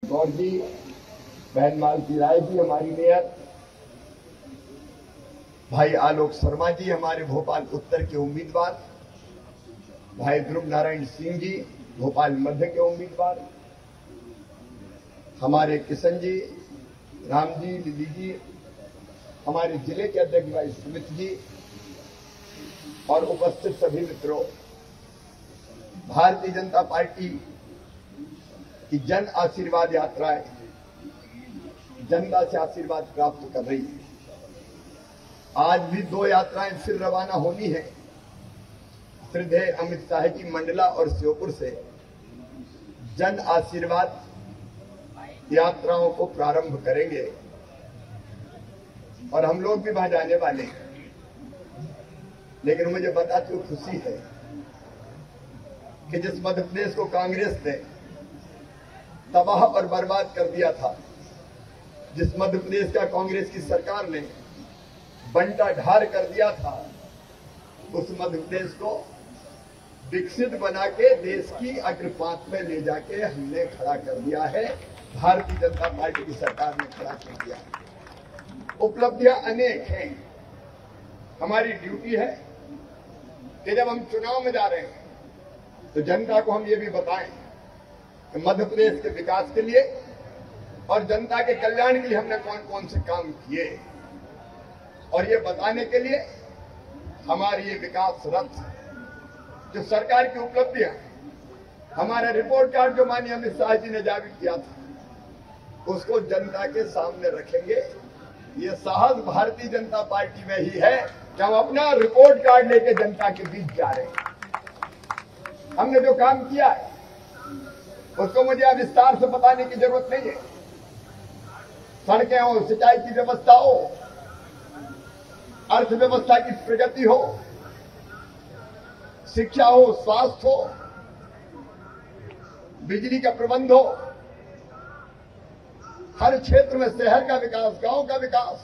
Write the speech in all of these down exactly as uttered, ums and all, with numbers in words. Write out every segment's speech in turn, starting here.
गौर जी, बहन मालती राय जी हमारी मेयर, भाई आलोक शर्मा जी हमारे भोपाल उत्तर के उम्मीदवार, भाई ध्रुव नारायण सिंह जी भोपाल मध्य के उम्मीदवार, हमारे किशन जी, राम जी, लिली जी, हमारे जिले के अध्यक्ष भाई सुमित जी और उपस्थित सभी मित्रों, भारतीय जनता पार्टी की जन आशीर्वाद यात्राएं जनता से आशीर्वाद प्राप्त कर रही है। आज भी दो यात्राएं फिर रवाना होनी है। श्रद्धेय अमित शाह जी मंडला और श्योपुर से जन आशीर्वाद यात्राओं को प्रारंभ करेंगे और हम लोग भी वहां जाने वाले हैं। लेकिन मुझे बताते हुए खुशी है कि जिस मध्य प्रदेश को कांग्रेस ने तबाह और बर्बाद कर दिया था, जिस मध्य प्रदेश का कांग्रेस की सरकार ने बंटा ढार कर दिया था, उस मध्य प्रदेश को विकसित बना के देश की अग्रपांत में ले जाके हमने खड़ा कर दिया है। भारतीय जनता पार्टी की सरकार ने खड़ा कर दिया है। उपलब्धियां अनेक हैं। हमारी ड्यूटी है कि जब हम चुनाव में जा रहे हैं तो जनता को हम ये भी बताएं कि मध्य प्रदेश के विकास के लिए और जनता के कल्याण के लिए हमने कौन कौन से काम किए, और ये बताने के लिए हमारी ये विकास रथ जो सरकार की उपलब्धियां, हमारा रिपोर्ट कार्ड जो माननीय अमित शाह जी ने जारी किया था, उसको जनता के सामने रखेंगे। ये साहस भारतीय जनता पार्टी में ही है कि हम अपना रिपोर्ट कार्ड लेके जनता के बीच जा रहे हैं। हमने जो काम किया है उसको मुझे अब विस्तार से बताने की जरूरत नहीं है। सड़कें हो, सिंचाई की व्यवस्था हो, अर्थव्यवस्था की प्रगति हो, शिक्षा हो, स्वास्थ्य हो, बिजली का प्रबंध हो, हर क्षेत्र में शहर का विकास, गांव का विकास,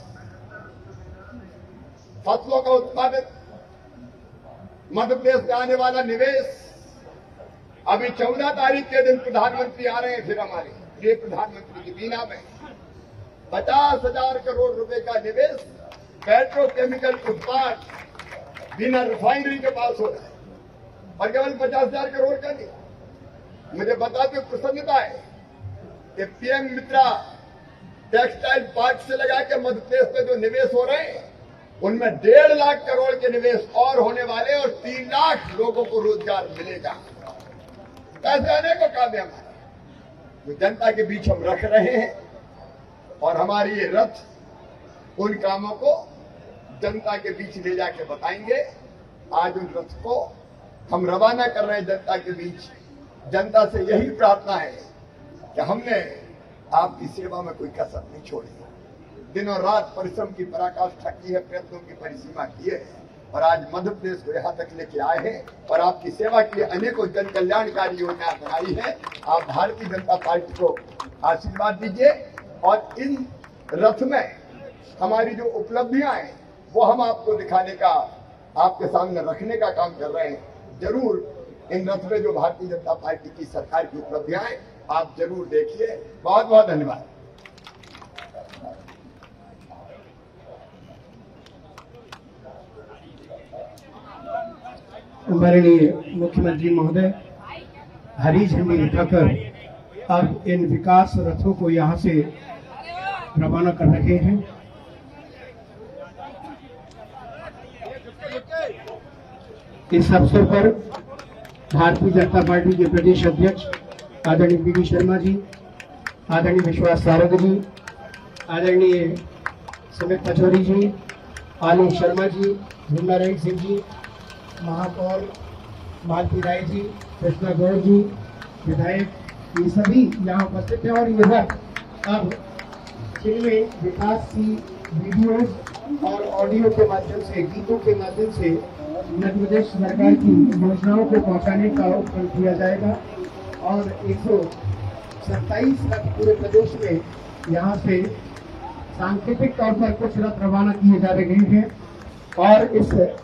फसलों का उत्पादन, मध्य प्रदेश में आने वाला निवेश। अभी चौदह तारीख के दिन प्रधानमंत्री आ रहे हैं, फिर हमारे प्रिय प्रधानमंत्री की बीना में पचास हजार करोड़ रुपए का निवेश पेट्रोकेमिकल उत्पाद बिना रिफाइनरी के पास हो रहा है, और केवल पचास हजार करोड़ का नहीं। मुझे बताते प्रसन्नता है कि पीएम मित्रा टेक्सटाइल पार्क से लगा के मध्य प्रदेश में जो निवेश हो रहे हैं उनमें डेढ़ लाख करोड़ के निवेश और होने वाले, और तीन लाख लोगों को रोजगार मिलेगा। ऐसे अनेकों काम हमारे जो जनता के बीच हम रख रहे हैं, और हमारी ये रथ उन कामों को जनता के बीच ले जाके बताएंगे। आज उन रथ को हम रवाना कर रहे हैं जनता के बीच। जनता से यही प्रार्थना है कि हमने आपकी सेवा में कोई कसर नहीं छोड़ी, दिन और रात परिश्रम की पराकाष्ठा की है, प्रयत्नों की परिसीमा की है, और आज मध्य प्रदेश को यहाँ तक लेके आए हैं और आपकी सेवा के लिए अनेकों जन कल्याणकारी योजनाएं बनाई है। आप भारतीय जनता पार्टी को आशीर्वाद दीजिए, और इन रथ में हमारी जो उपलब्धियां हैं वो हम आपको दिखाने का, आपके सामने रखने का काम कर रहे हैं। जरूर इन रथ में जो भारतीय जनता पार्टी की सरकार की उपलब्धियां हैं आप जरूर देखिए। बहुत बहुत धन्यवाद। माननीय मुख्यमंत्री महोदय हरी झंडी दिखाकर अब इन विकास रथों को यहां से रवाना कर रहे हैं। इस अवसर पर भारतीय जनता पार्टी के प्रदेश अध्यक्ष आदरणीय बी डी शर्मा जी, आदरणीय विश्वास सारंग जी, आदरणीय सुमित पचौरी जी, आलोक शर्मा जी, ध्रुव नारायण सिंह जी, महापौर मालती राय जी, कृष्णा गौड़ जी, विधायक, ये सभी यहाँ उपस्थित हैं। और ये रथ अब जिनमें विकास की वीडियोस और ऑडियो के माध्यम से, गीतों के माध्यम से मध्य प्रदेश सरकार की योजनाओं को पहुंचाने का उपक्रम किया जाएगा। और एक सौ सत्ताईस रथ पूरे प्रदेश में यहाँ से सांकेतिक तौर पर कुछ रथ रवाना किए जा रहे हैं, और इस